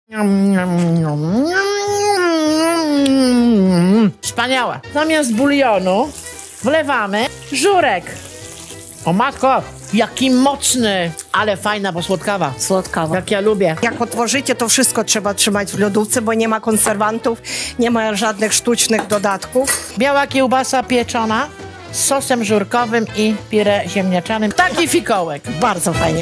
Wspaniałe. Zamiast bulionu wlewamy żurek. O matko, jaki mocny, ale fajna, bo słodkawa. Słodkawa. Jak ja lubię. Jak otworzycie, to wszystko trzeba trzymać w lodówce, bo nie ma konserwantów, nie ma żadnych sztucznych dodatków. Biała kiełbasa pieczona z sosem żurkowym i pire ziemniaczanym. Taki fikołek. Bardzo fajnie.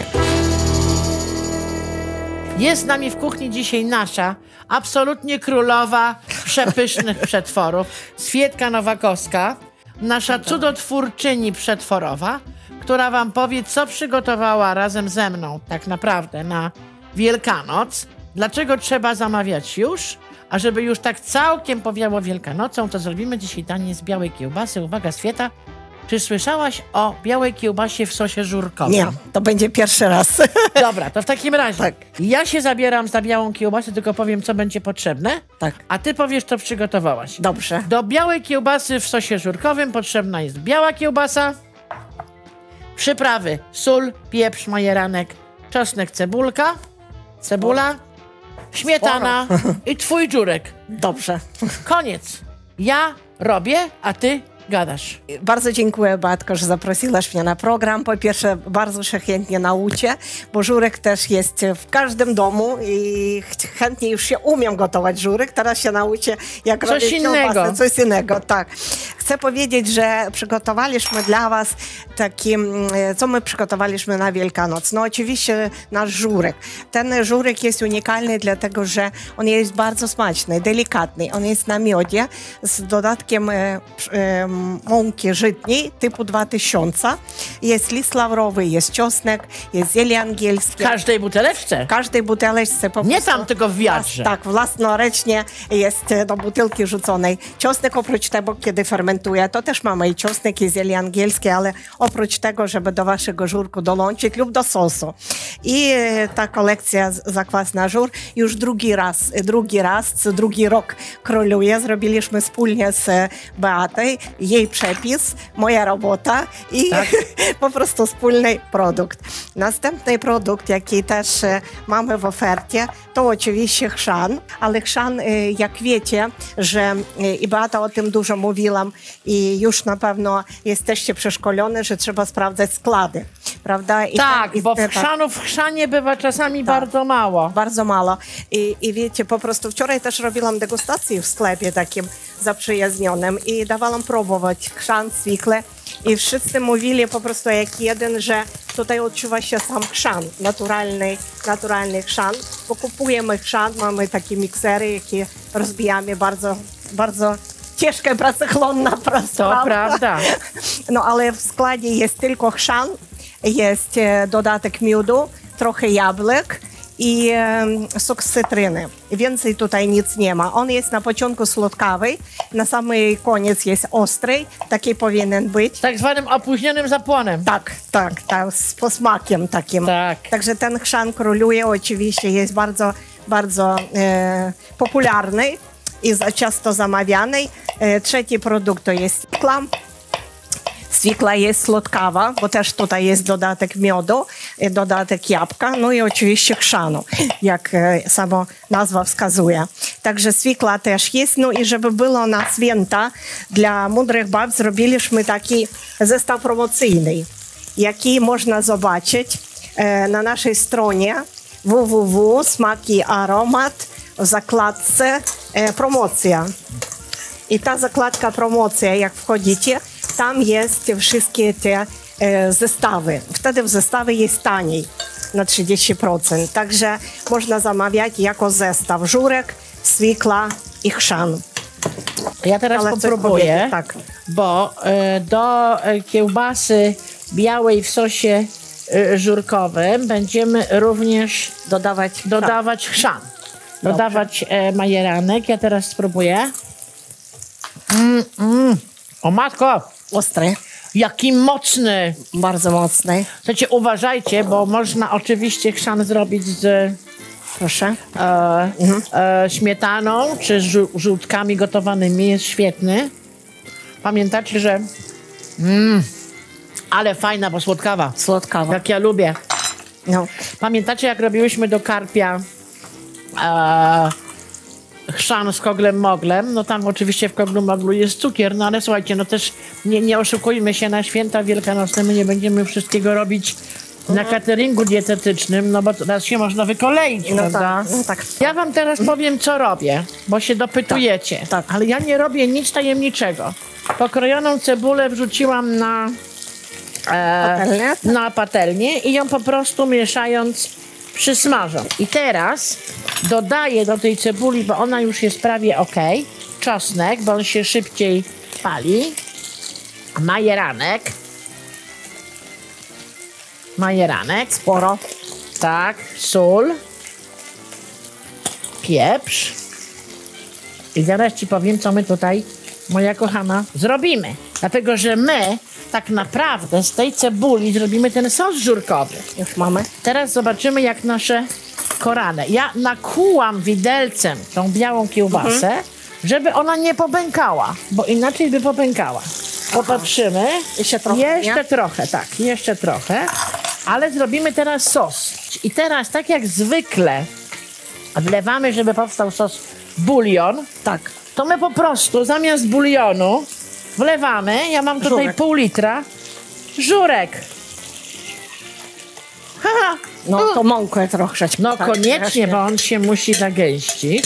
Jest z nami w kuchni dzisiaj nasza absolutnie królowa przepysznych przetworów, Swietka Nowakowska, nasza cudotwórczyni przetworowa, która wam powie, co przygotowała razem ze mną tak naprawdę na Wielkanoc, dlaczego trzeba zamawiać już, a żeby już tak całkiem powiało Wielkanocą, to zrobimy dzisiaj danie z białej kiełbasy. Uwaga, Swieta, czy słyszałaś o białej kiełbasie w sosie żurkowym? Nie, to będzie pierwszy raz. Dobra, to w takim razie Tak. ja się zabieram za białą kiełbasę, tylko powiem, co będzie potrzebne, Tak. a ty powiesz, co przygotowałaś. Dobrze. Do białej kiełbasy w sosie żurkowym potrzebna jest biała kiełbasa, przyprawy, sól, pieprz, majeranek, czosnek, cebula, śmietana i twój żurek. Dobrze. Koniec. Ja robię, a ty gadasz. Bardzo dziękuję, Beatko, że zaprosiłaś mnie na program. Po pierwsze, bardzo się chętnie nauczę, bo żurek też jest w każdym domu i chętnie już się umiem gotować żurek. Teraz się nauczę, jak Coś robić innego. kiełbasę. Coś innego, tak. Chcę powiedzieć, że przygotowaliśmy dla was taki, co my przygotowaliśmy na Wielkanoc. No oczywiście nasz żurek. Ten żurek jest unikalny, dlatego że on jest bardzo smaczny, delikatny. On jest na miodzie z dodatkiem mąki żytniej typu 2000. Jest list laurowy, jest czosnek, jest ziele angielskie. W każdej buteleczce. W każdej buteleczce po Nie prostu tam, tylko w wiatrze. Tak, własnoręcznie jest do butelki rzuconej. Czosnek oprócz tego, kiedy fermentuje, to też mamy i czosnek, i ziele angielskie, ale oprócz tego, żeby do waszego żurku dołączyć lub do sosu. I ta kolekcja zakwasna żur już drugi rok króluje. Zrobiliśmy wspólnie z Beatą, jej przepis, moja robota i Tak. po prostu wspólny produkt. Następny produkt, jaki też mamy w ofercie, to oczywiście chrzan, ale chrzan, jak wiecie, że i Beata o tym dużo mówiłam i już na pewno jesteście przeszkolone, że trzeba sprawdzać składy, prawda? Tak, bo chrzanu w chrzanie bywa czasami bardzo mało. Bardzo mało. I wiecie, po prostu wczoraj też robiłam degustację w sklepie takim zaprzyjaźnionym i dawałam próbować chrzan zwykle i wszyscy mówili po prostu jak jeden, że tutaj odczuwa się sam chrzan, naturalny chrzan, bo kupujemy chrzan, mamy takie miksery, jakie rozbijamy bardzo ciężka, pracochłonna To prawda. No ale w składzie jest tylko chrzan, jest dodatek miodu, trochę jabłek i sok z cytryny. Więcej tutaj nic nie ma. On jest na początku słodkawy, na sam koniec jest ostry, taki powinien być. Tak zwanym opóźnionym zapłonem. Tak, z posmakiem takim. Tak. Także ten chrzan króluje, oczywiście jest bardzo popularny i często zamawiany. Trzeci produkt to jest swikla. Swikla jest słodkawa, bo też tutaj jest dodatek miodu, dodatek jabłka, no i oczywiście chrzanu, jak sama nazwa wskazuje. Także swikla też jest, no i żeby było na święta, dla mądrych bab zrobiliśmy taki zestaw promocyjny, jaki można zobaczyć na naszej stronie www.smaki.aromat w zakładce promocja. I ta zakładka promocja, jak wchodzicie, tam jest wszystkie te zestawy. Wtedy w zestawie jest taniej na 30%. Także można zamawiać jako zestaw żurek, swikla i chrzan. Ja teraz Ale chcę popróbuję, powiedzieć, tak. bo do kiełbasy białej w sosie żurkowym będziemy również dodawać chrzan. Dodawać majeranek. Ja teraz spróbuję. O matko! Ostry, Jaki mocny! bardzo mocny. Słuchajcie, uważajcie, bo można oczywiście chrzan zrobić z Proszę. Śmietaną czy żółtkami gotowanymi. Jest świetny. Pamiętacie, że ale fajna, bo słodkawa. Słodkawa. Jak ja lubię. No. Pamiętacie, jak robiłyśmy do karpia chrzan z koglem moglem, no tam oczywiście w koglu moglu jest cukier, no ale słuchajcie, no też nie oszukujmy się, na święta wielkanocne my nie będziemy wszystkiego robić na cateringu dietetycznym, no bo teraz się można wykoleić, prawda? Tak. Ja wam teraz powiem, co robię, bo się dopytujecie, Tak. ale ja nie robię nic tajemniczego. Pokrojoną cebulę wrzuciłam na patelnię i ją po prostu mieszając przysmażam. I teraz dodaję do tej cebuli, bo ona już jest prawie ok, czosnek, bo on się szybciej pali, majeranek, Sporo. tak, sól, pieprz i zaraz ci powiem, co my tutaj, moja kochana, zrobimy. Dlatego, że my tak naprawdę z tej cebuli zrobimy ten sos żurkowy. Już mamy. Teraz zobaczymy, jak nasze korale. Ja nakłułam widelcem tą białą kiełbasę, żeby ona nie popękała, bo inaczej by popękała. Popatrzymy. Jeszcze trochę, Jeszcze nie? trochę, tak, jeszcze trochę. Ale zrobimy teraz sos. I teraz, tak jak zwykle, wlewamy, żeby powstał sos bulion. Tak. To my po prostu zamiast bulionu wlewamy, ja mam tutaj Żurek. pół litra, żurek. Haha. No to mąkę troszeczkę. No tak, koniecznie, właśnie. bo on się musi zagęścić.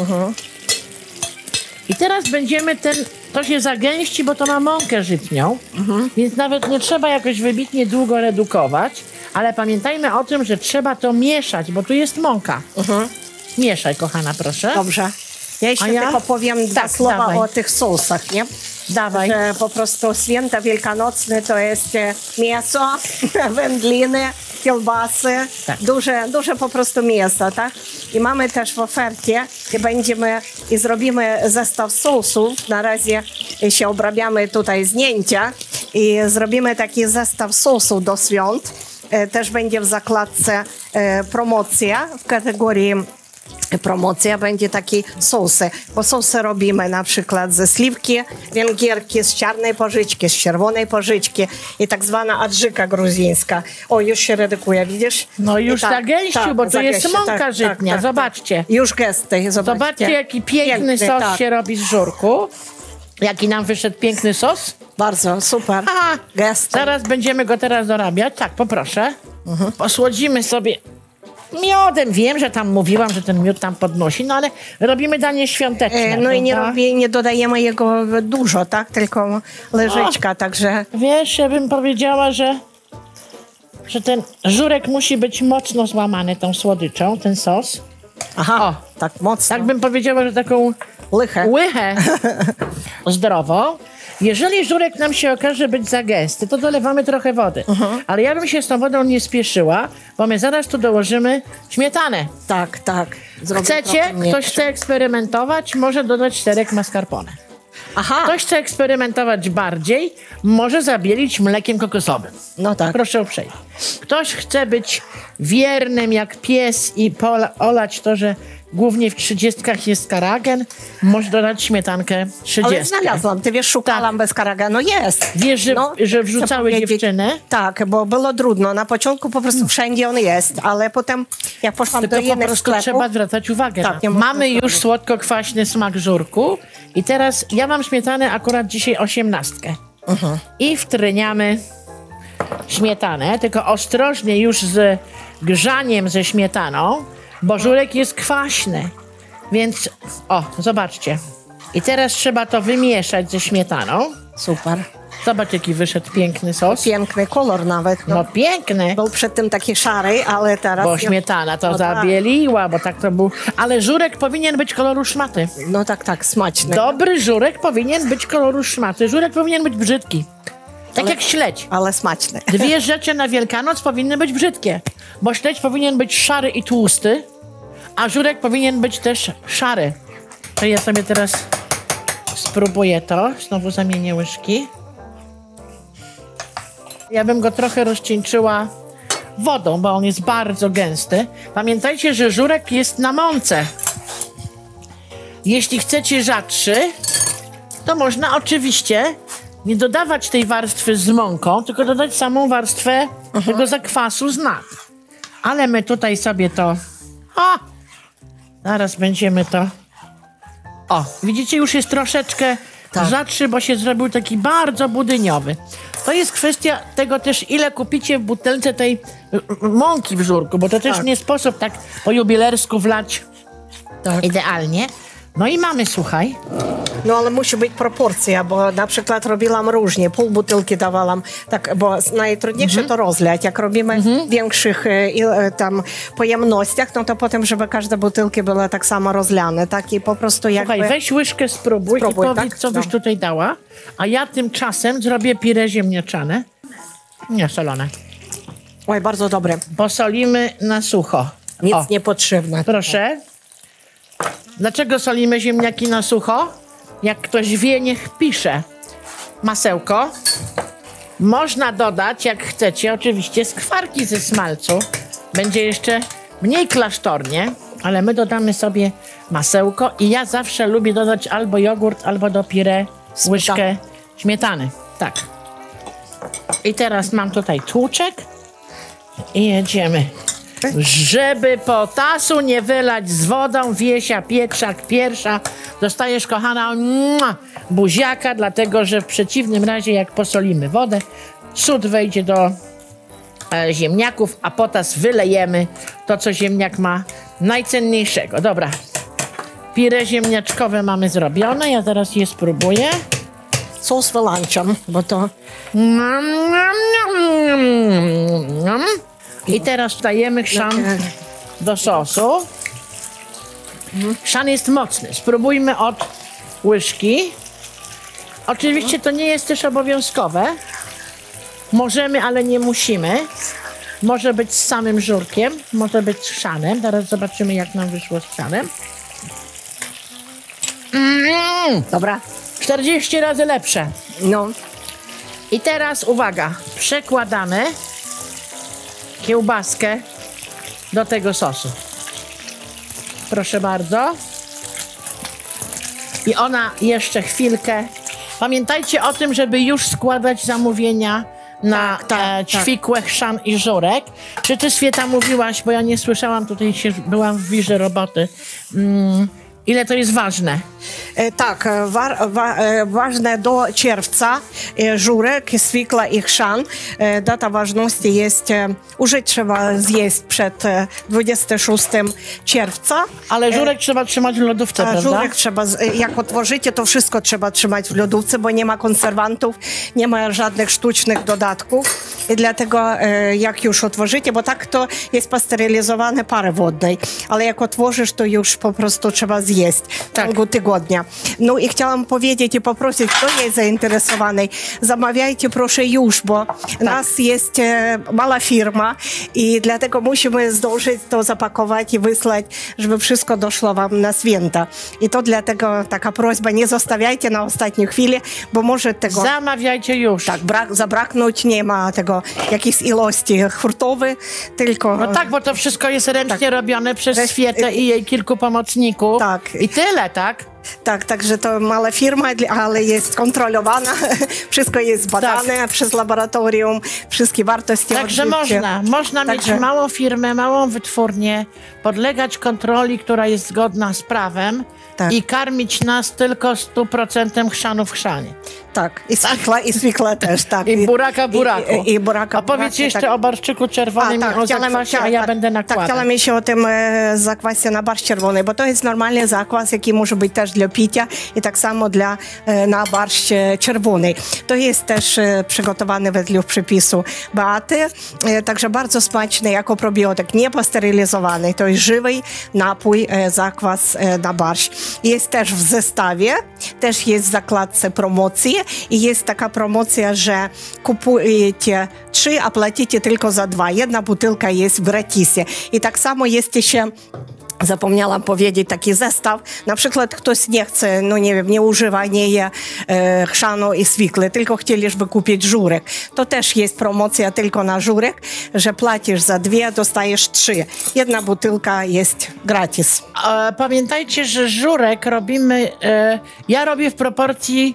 I teraz będziemy to się zagęści, bo to ma mąkę żytnią, więc nawet nie trzeba jakoś wybitnie długo redukować, ale pamiętajmy o tym, że trzeba to mieszać, bo tu jest mąka. Mieszaj, kochana, proszę. Dobrze. Ja jeszcze tylko powiem dwa słowa dawaj. o tych sosach, nie? Dawaj. Że po prostu święta wielkanocne to jest mięso, wędliny, kiełbasy, Tak. duże po prostu mięso, tak? I mamy też w ofercie i zrobimy zestaw sosów. Na razie się obrabiamy tutaj zdjęcia i zrobimy taki zestaw sosów do świąt. Też będzie w zakładce promocja w kategorii promocja będzie takie sosy, bo sosy robimy na przykład ze sliwki węgierki, z czarnej pożyczki, z czerwonej pożyczki i tak zwana adżyka gruzińska. O, już się redukuje, widzisz? No już zagęścił, bo to jest zagęścił, mąka żytnia, zobaczcie. Już gesty, Zobaczcie, jaki piękny sos tak. się robi z żurku. Jaki nam wyszedł piękny sos. Bardzo, super. Aha, Gesty. zaraz będziemy go teraz dorabiać. Tak, poproszę. Posłodzimy sobie miodem. Wiem, że tam mówiłam, że ten miód tam podnosi, no ale robimy danie świąteczne. No i prawda? nie dodajemy jego dużo, tak? Tylko łyżeczka, także... Wiesz, ja bym powiedziała, że ten żurek musi być mocno złamany tą słodyczą, ten sos. Aha, tak mocno. Tak bym powiedziała, że taką łychę zdrową. Jeżeli żurek nam się okaże być za gęsty, to dolewamy trochę wody. Ale ja bym się z tą wodą nie spieszyła, bo my zaraz tu dołożymy śmietanę. Tak, tak. Zrobię Chcecie? trochę mniej. Ktoś chce eksperymentować? Może dodać serek mascarpone. Aha, Ktoś chce eksperymentować bardziej? Może zabielić mlekiem kokosowym. no tak. Proszę uprzejmie. Ktoś chce być wiernym jak pies i olać to, że głównie w 30 jest karagen, może dodać śmietankę 30. Ale znalazłam, ty wiesz, szukałam bez karaganu, jest. Wiesz, że, No, że chcę wrzucały powiedzieć- dziewczyny? Tak, bo było trudno. Na początku po prostu wszędzie on jest, ale potem jak poszłam Tylko do po innych prostu sklepów... trzeba zwracać uwagę. Tak, na nie to. można Mamy już zrobić. słodko-kwaśny smak żurku i teraz ja mam śmietanę akurat dzisiaj 18. I wtryniamy śmietanę, tylko ostrożnie już z grzaniem ze śmietaną, bo żurek jest kwaśny. Więc, o, zobaczcie. I teraz trzeba to wymieszać ze śmietaną. Super. Zobacz, jaki wyszedł piękny sos. Piękny kolor nawet. No piękny, Był przedtem taki szary, ale teraz... bo śmietana to No tak. zabieliła, bo tak to był. Ale żurek powinien być koloru szmaty. No tak, smaczny. Dobry żurek powinien być koloru szmaty. Żurek powinien być brzydki. Tak jak śledź. Ale smaczny. Dwie rzeczy na Wielkanoc powinny być brzydkie. Bo śledź powinien być szary i tłusty, a żurek powinien być też szary. To ja sobie teraz spróbuję to. Znowu zamienię łyżki. Ja bym go trochę rozcieńczyła wodą, bo on jest bardzo gęsty. Pamiętajcie, że żurek jest na mące. Jeśli chcecie rzadszy, to można oczywiście nie dodawać tej warstwy z mąką, tylko dodać samą warstwę tego zakwasu z nad. Ale my tutaj sobie to Zaraz będziemy to... O, widzicie, już jest troszeczkę rzadszy, bo się zrobił taki bardzo budyniowy. To jest kwestia tego też, ile kupicie w butelce tej mąki w żurku, bo to też nie sposób tak po jubilersku wlać idealnie. No i mamy, słuchaj. No ale musi być proporcja, bo na przykład robiłam różnie, pół butelki dawałam, tak, bo najtrudniejsze to rozlać. Jak robimy w większych tam pojemnościach, no to potem, żeby każda butelka była tak samo rozlane, tak i po prostu jakby... Słuchaj, weź łyżkę, spróbuj i powiedz, tak? Co byś tutaj dała, a ja tymczasem zrobię pire ziemniaczane. Nie, solone. Oj, bardzo dobre. Posolimy na sucho. Nic niepotrzebne. Proszę. Dlaczego solimy ziemniaki na sucho? Jak ktoś wie, niech pisze. Masełko. Można dodać, jak chcecie, oczywiście skwarki ze smalcu. Będzie jeszcze mniej klasztornie, ale my dodamy sobie masełko i ja zawsze lubię dodać albo jogurt, albo do pire łyżkę śmietany. Tak. I teraz mam tutaj tłuczek i jedziemy. Żeby potasu nie wylać z wodą, Wiesia, Pietrzak, pierwsza, dostajesz, kochana, buziaka, dlatego że w przeciwnym razie, jak posolimy wodę, sód wejdzie do ziemniaków, a potas wylejemy to, co ziemniak ma najcenniejszego. Dobra, pire ziemniaczkowe mamy zrobione, ja zaraz je spróbuję. Sos wyłączam, bo to... I teraz dajemy chrzan do sosu. Chrzan jest mocny. Spróbujmy od łyżki. Oczywiście to nie jest też obowiązkowe. Możemy, ale nie musimy. Może być z samym żurkiem, może być z chrzanem. Zaraz zobaczymy, jak nam wyszło z chrzanem. Dobra. 40 razy lepsze. No. I teraz uwaga, przekładamy kiełbaskę do tego sosu. Proszę bardzo. I ona jeszcze chwilkę. Pamiętajcie o tym, żeby już składać zamówienia na ćwikłe, chrzan i żurek. Czy ty, Świeta, mówiłaś, bo ja nie słyszałam, tutaj byłam w wirze roboty. Ile to jest ważne? Tak, ważne do czerwca żurek, swikla i chrzan. Data ważności jest, użyć trzeba zjeść przed 26 czerwca. Ale żurek trzeba trzymać w lodówce, prawda? Żurek trzeba, jak otworzycie, to wszystko trzeba trzymać w lodówce, bo nie ma konserwantów, nie ma żadnych sztucznych dodatków. I dlatego jak już otworzycie, bo tak to jest pasterylizowane parę wodnej, ale jak otworzysz, to już po prostu trzeba zjeść w ciągu tygodnia. No i chciałam powiedzieć i poprosić, kto jest zainteresowany, zamawiajcie proszę już, bo nas jest mała firma i dlatego musimy zdążyć to zapakować i wysłać, żeby wszystko doszło wam na święta. I to dlatego taka prośba, nie zostawiajcie na ostatnią chwilę, bo może tego... Zamawiajcie już. Tak, zabraknąć, nie ma tego jakiejś ilości hurtowej, tylko... No tak, bo to wszystko jest ręcznie robione przez Świetę i jej kilku pomocników. Tak. I tyle, tak? Tak, także to mała firma, ale jest kontrolowana, wszystko jest badane przez laboratorium, wszystkie wartości. Także można mieć małą firmę, małą wytwórnię, podlegać kontroli, która jest zgodna z prawem i karmić nas tylko 100% chrzanu w chrzanie. Tak, i swikla też, tak. I buraka buraku. I buraka a powiedz jeszcze o barszczyku czerwonym i o zakwasie, a ja będę nakładać. Tak, chciałam jeszcze o tym zakwasie na barszcz czerwony, bo to jest normalny zakwas, jaki może być też dla picia i tak samo na barszcz czerwony. To jest też przygotowany według przepisu Beaty, także bardzo smaczny jako probiotyk, niepasterylizowany, to jest żywy napój, zakwas na barszcz. Jest też w zestawie, też jest w zakładce promocji i jest taka promocja, że kupujecie 3, a płacicie tylko za 2. Jedna butelka jest w gratisie. I tak samo jest jeszcze, zapomniałam powiedzieć, taki zestaw. Na przykład ktoś nie chce, no nie wiem, nie używa, nie je chrzanu i swikły, tylko chcieliby kupić żurek. To też jest promocja tylko na żurek, że płacisz za 2, dostajesz 3. Jedna butelka jest gratis. Pamiętajcie, że żurek robimy, ja robię w proporcji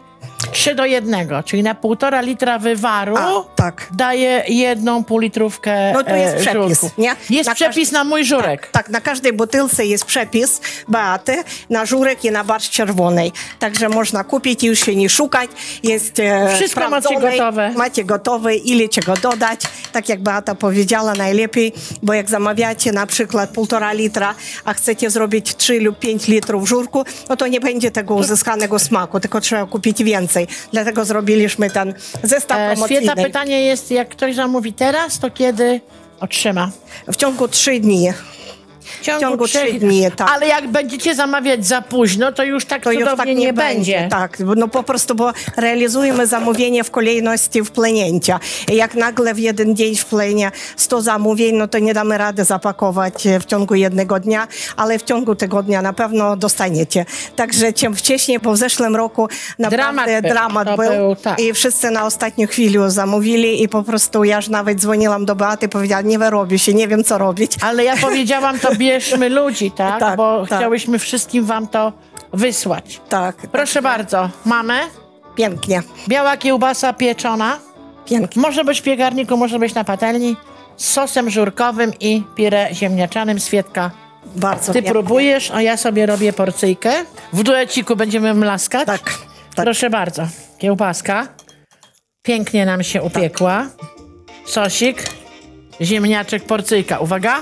3:1, czyli na 1,5 litra wywaru tak. daje 1 półlitrówkę No tu jest przepis, żurku. nie? Jest przepis na mój żurek. Tak, na każdej butelce jest przepis Beaty na żurek i na barszcz czerwony. Także można kupić i już się nie szukać. Jest Wszystko macie gotowe. Macie gotowe, ile czego dodać. Tak jak Beata powiedziała, najlepiej, bo jak zamawiacie na przykład 1,5 litra, a chcecie zrobić 3 lub 5 litrów żurku, no to nie będzie tego uzyskanego smaku, tylko trzeba kupić więcej. Dlatego zrobiliśmy ten zestaw promocyjny. Świetne pytanie jest, jak ktoś zamówi teraz, to kiedy otrzyma? W ciągu 3 dni. W ciągu 3 dni, tak. Ale jak będziecie zamawiać za późno, to już tak cudownie nie będzie. Tak, no po prostu, bo realizujemy zamówienie w kolejności wplenięcia. I jak nagle w jeden dzień wplenie 100 zamówień, no to nie damy rady zapakować w ciągu jednego dnia, ale w ciągu tygodnia na pewno dostaniecie. Także czym wcześniej, bo w zeszłym roku naprawdę dramat był tak. I wszyscy na ostatnią chwilę zamówili i po prostu ja już nawet dzwoniłam do Beaty i powiedziałam, nie wyrobię się, nie wiem co robić. Ale ja powiedziałam, to bierzmy ludzi, tak? Tak, bo tak. chciałyśmy wszystkim wam to wysłać. Tak. Proszę bardzo, mamy Pięknie. biała kiełbasa pieczona. Pięknie. Może być w piekarniku, może być na patelni. Z sosem żurkowym i pire ziemniaczanym. Świetka, Bardzo ty pięknie. próbujesz, a ja sobie robię porcyjkę. W dueciku będziemy mlaskać. Tak. Proszę bardzo, kiełbaska. Pięknie nam się upiekła. Sosik, ziemniaczek, porcyjka. Uwaga.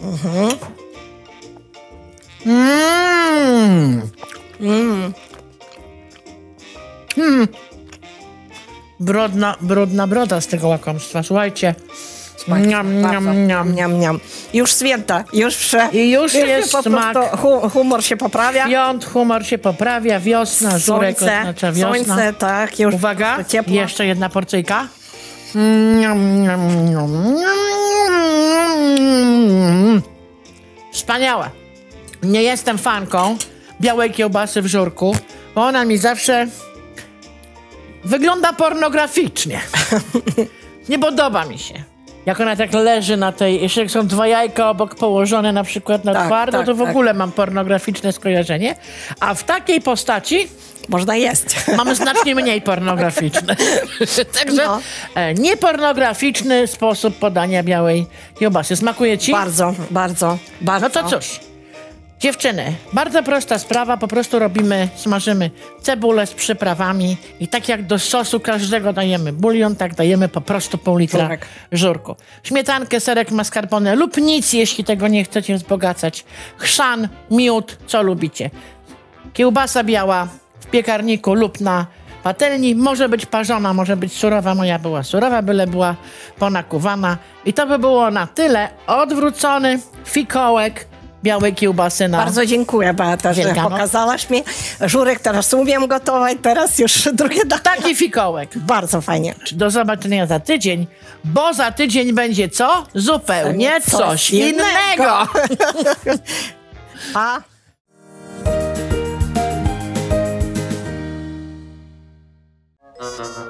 Brudna broda z tego łakomstwa. Słuchajcie. Niam. Już święta, I już jest po smak. prostu humor się poprawia. Świąt, humor się poprawia, wiosna, żurek oznacza wiosna. Słońce, tak, już Uwaga, ciepło. jeszcze jedna porcyjka. Wspaniałe. Nie jestem fanką białej kiełbasy w żurku, bo ona mi zawsze wygląda pornograficznie. Nie podoba mi się. Jak ona tak leży na tej, jeszcze jak są 2 jajka obok położone na przykład na twardo, to w ogóle mam pornograficzne skojarzenie. A w takiej postaci można jeść. mamy znacznie mniej pornograficzne. Także niepornograficzny sposób podania białej kiełbasy. Smakuje ci? Bardzo. No to cóż, dziewczyny, bardzo prosta sprawa, po prostu smażymy cebulę z przyprawami i tak jak do sosu każdego dajemy bulion, tak dajemy po prostu pół litra żurku. Śmietankę, serek mascarpone lub nic, jeśli tego nie chcecie wzbogacać. Chrzan, miód, co lubicie. Kiełbasa biała w piekarniku lub na patelni, może być parzona, może być surowa. Moja była surowa, byle była ponakuwana. I to by było na tyle. Odwrócony fikołek białej kiełbasy na Bardzo dziękuję, Beata, że Wielkanoc. pokazałaś mi. Żurek teraz umiem gotować, teraz już drugie danie. taki fikołek. Bardzo fajnie. Do zobaczenia za tydzień, bo za tydzień będzie co? Zupełnie coś innego. A